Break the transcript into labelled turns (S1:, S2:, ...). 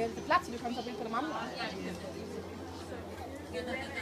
S1: lite plats så du kan ta bild på de andra.